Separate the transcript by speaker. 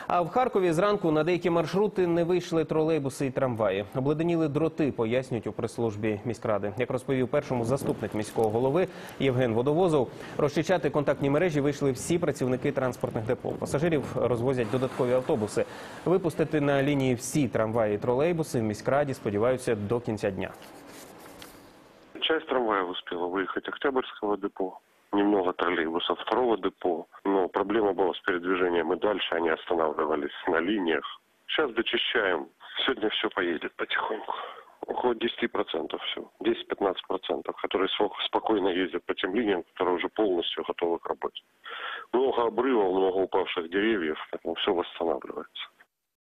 Speaker 1: А в Харкові зранку на деякі маршрути не вийшли тролейбуси і трамваї. Обледеніли дроти, пояснюють у прес-службі міськради. Як розповів першому заступник міського голови Євген Водовозов, розчищати контактні мережі вийшли всі працівники транспортних депо. Пасажирів розвозять додаткові автобуси. Випустити на лінії всі трамваї і тролейбуси в міськраді сподіваються до кінця дня.
Speaker 2: Часть трамваев успела выехать Октябрьского депо, немного троллейбусов второго депо, но проблема была с передвижением, и дальше они останавливались на линиях. Сейчас дочищаем, сегодня все поедет потихоньку. Около 10% все, 10-15%, которые спокойно ездят по тем линиям, которые уже полностью готовы к работе. Много обрывов, много упавших деревьев, поэтому все восстанавливается.